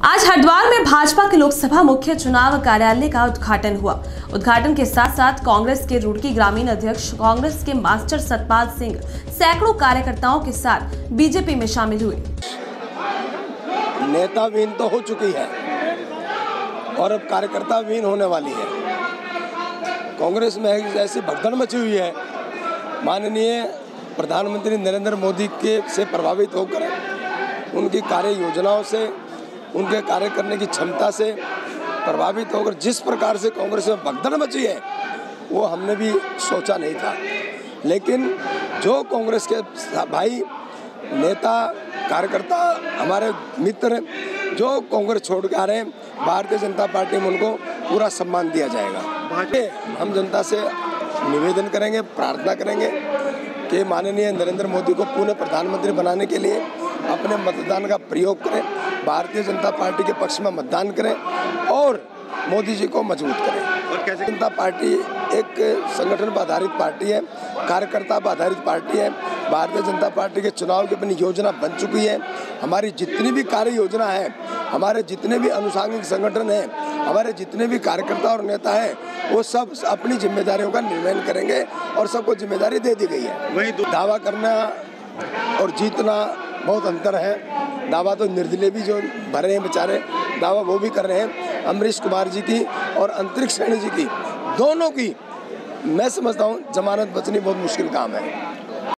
आज हरिद्वार में भाजपा के लोकसभा मुख्य चुनाव कार्यालय का उद्घाटन हुआ। उद्घाटन के साथ साथ कांग्रेस के रुड़की ग्रामीण अध्यक्ष कांग्रेस के मास्टर सतपाल सिंह सैकड़ों कार्यकर्ताओं के साथ बीजेपी में शामिल हुए। नेता विहीन तो हो चुकी है और अब कार्यकर्ता विहीन होने वाली है। कांग्रेस में ऐसी भगदड़ मची हुई है, माननीय प्रधानमंत्री नरेंद्र मोदी के से प्रभावित होकर उनकी कार्य योजनाओं से, उनके कार्य करने की क्षमता से प्रभावित होकर जिस प्रकार से कांग्रेस में भगदड़ मची है वो हमने भी सोचा नहीं था। लेकिन जो कांग्रेस के भाई नेता कार्यकर्ता हमारे मित्र जो कांग्रेस छोड़ के आ रहे हैं, भारतीय जनता पार्टी में उनको पूरा सम्मान दिया जाएगा। हम जनता से निवेदन करेंगे, प्रार्थना करेंगे कि माननीय नरेंद्र मोदी को पुनः प्रधानमंत्री बनाने के लिए अपने मतदान का प्रयोग करें, भारतीय जनता पार्टी के पक्ष में मतदान करें और मोदी जी को मजबूत करें। और कैसे जनता पार्टी एक संगठन पर आधारित पार्टी है, कार्यकर्ता पर आधारित पार्टी है। भारतीय जनता पार्टी के चुनाव की अपनी योजना बन चुकी है। हमारी जितनी भी कार्य योजना है, हमारे जितने भी अनुषंगिक संगठन हैं, हमारे जितने भी कार्यकर्ता और नेता हैं, वो सब अपनी जिम्मेदारियों का निर्वहन करेंगे और सबको जिम्मेदारी दे दी गई है। वही दावा करना और जीतना बहुत अंतर है। दावा तो निर्दलीय भी जो भरे हैं बेचारे, दावा वो भी कर रहे हैं। अमरीश कुमार जी की और अंतरिक्ष श्रेणी जी की, दोनों की मैं समझता हूँ जमानत बचनी बहुत मुश्किल काम है।